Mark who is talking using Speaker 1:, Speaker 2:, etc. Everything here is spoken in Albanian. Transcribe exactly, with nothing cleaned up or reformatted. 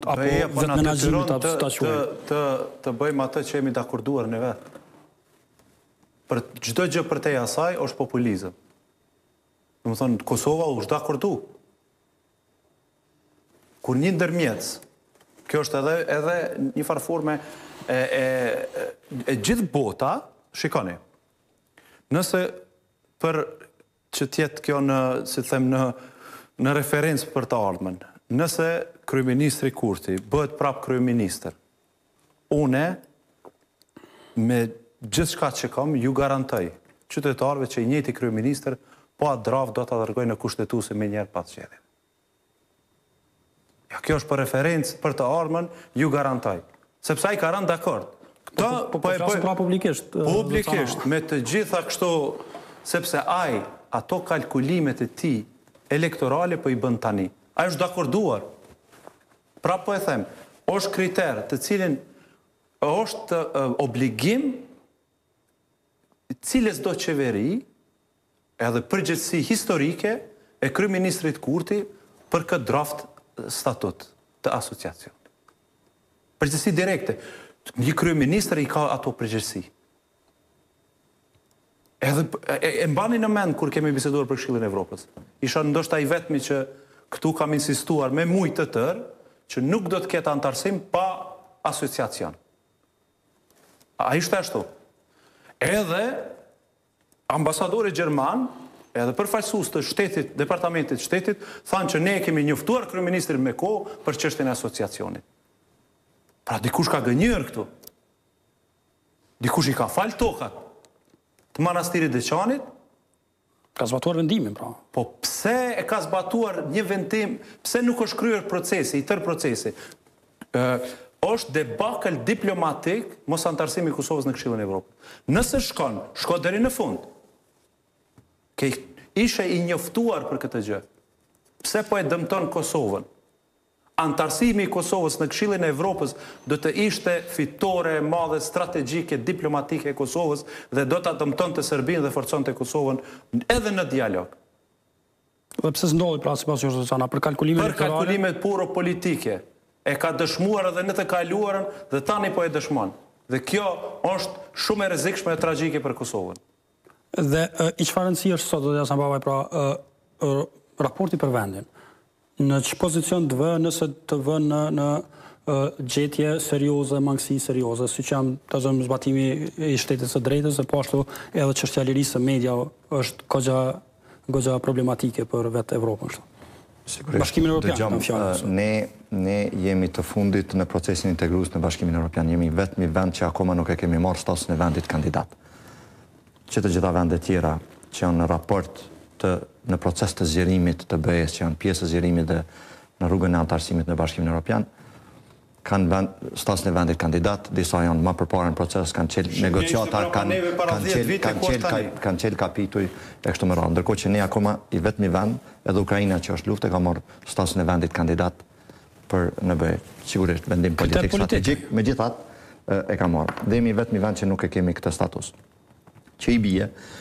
Speaker 1: apo vetë menaxhimit apo ta quajmë.
Speaker 2: Të të bëjmë atë që jemi dakorduar ne vetë. Për çdo gjë për te asaj është populizëm. Do të thonë Kosova është dakordu. Kur një ndërmjetës, kjo është edhe edhe një farë forme e e e gjithë bota, shikoni. Nëse për që tjetë kjo në, si të them, në në referencë për të ardhmen, nëse kryeministri Kurti bëhet prap kryeministër, une me gjithë shka që kam, ju garantoj qytetarëve që i njëjti kryeministër po atë draft do të dërgoj në kushtetuese me njerë pas qedhin. Ja, kjo është për referencë për të ardhmen, ju garantoj. Sepse ai ka rënë dakord.
Speaker 1: Po po flasim pra publikisht.
Speaker 2: Publikisht, me të gjitha kështu, sepse ai ato kalkulimet e tij elektorale po i bën tani. Ai është dakorduar. Pra po e them, është kriter të cilin është obligim cilës do qeveri edhe përgjegjësi historike e kryeministrit Kurti për këtë draft statut të asociacion. Përgjegjësi direkte. Një kryeministër i ka ato përgjegjësi. Edhe e, e mbani në mend kur kemi biseduar për Këshillin e Evropës. Isha ndoshta i vetmi që këtu kam insistuar me mujtë të tërë që nuk do të ketë antarësim pa asociacion. A ishte ashtu. Edhe ambasadori gjerman, edhe përfaqësues të shtetit, departamentit shtetit, thanë që ne kemi njoftuar kryeministrin me kohë për çështjen e asociacionit. Pra dikush ka gënjur këtu. Dikush i ka fal tokat të manastirit Deçanit.
Speaker 1: Ka zbatuar vendimin, pra.
Speaker 2: Po pse e ka zbatuar një vendim, pse nuk është kryer procesi, i tërë procesi? Ë, është debakël diplomatik mos antarësimi i Kosovës në Këshillin e Evropës. Nëse shkon, shko deri në fund. Ke ishe i njoftuar për këtë gjë. Pse po e dëmton Kosovën? Antarësimi i Kosovës në Këshillin e Evropës do të ishte fitore e madhe strategjike diplomatike e Kosovës dhe do ta dëmtonte Serbinë dhe forconte Kosovën edhe në dialog.
Speaker 1: Dhe pse s'ndodhi pra sipas Jorgë Zana për kalkulime
Speaker 2: për kalkulimet puro politike. E ka dëshmuar edhe në të kaluarën dhe tani po e dëshmon. Dhe kjo është shumë e rrezikshme e tragjike për Kosovën.
Speaker 1: Dhe uh, i çfarë rëndësie është sot do Hasan Babaj pra uh, uh, raporti për vendin? Në që pozicion të vë nëse të vë në, në uh, gjetje serioze, mangësi serioze, si që jam të zëmë zbatimi i shtetit së drejtës, dhe po ashtu edhe çështja e lirisë së media është goxha, goxha problematike për vetë Evropën.
Speaker 3: Sigurisht,
Speaker 1: Bashkimin Evropian,
Speaker 3: uh, ne, ne jemi të fundit në procesin integrues në Bashkimin Evropian. Jemi vetëmi vend që akoma nuk e kemi marrë statusin e vendit kandidat. Që të gjitha vendet tjera që janë në raport të, në proces të zgjerimit të B E-s, që janë pjesë të zgjerimit dhe në rrugën e antarësimit në Bashkimin Evropian, kanë vend, statusin e vendit kandidat, disa janë më përpara në proces, kanë qelë negociata, kanë kanë qelë kanë qelë kanë qelë kapituj e kështu me radhë. Ndërkohë që ne akoma i vetmi vend, edhe Ukraina që është luftë ka marrë statusin e vendit kandidat për në B E. Sigurisht vendim politik strategjik, megjithatë e ka marrë. Dhe jemi vetmi vend që nuk e kemi këtë status. Që i bie